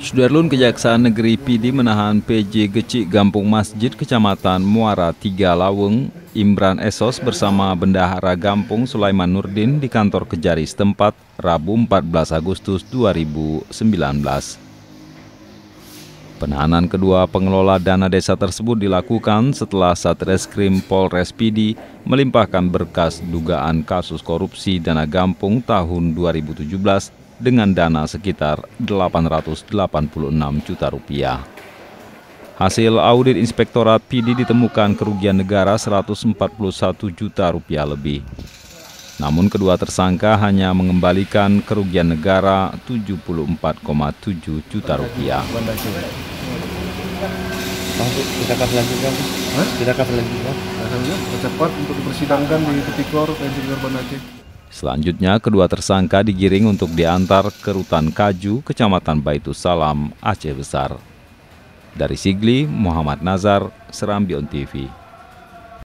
Sudarlun Kejaksaan Negeri PD menahan PJ Gecik Gampung Masjid Kecamatan Muara Tiga Laweng, Imran Esos bersama Bendahara Gampung Sulaiman Nurdin di kantor Kejari setempat Rabu 14 Agustus 2019. Penahanan kedua pengelola dana desa tersebut dilakukan setelah Satreskrim Polres PD melimpahkan berkas dugaan kasus korupsi dana Gampung tahun 2017 dengan dana sekitar 886 juta rupiah. Hasil audit Inspektorat PD ditemukan kerugian negara 141 juta rupiah lebih. Namun kedua tersangka hanya mengembalikan kerugian negara 74,7 juta rupiah. Tidakkah selanjutnya? Tidakkah selanjutnya? Cepat untuk dipersidangkan di Tipikor dan Tipikor Banda Aceh. Selanjutnya, kedua tersangka digiring untuk diantar ke Rutan Kaju, Kecamatan Baitus Salam, Aceh Besar. Dari Sigli, Muhammad Nazar, Serambi On TV.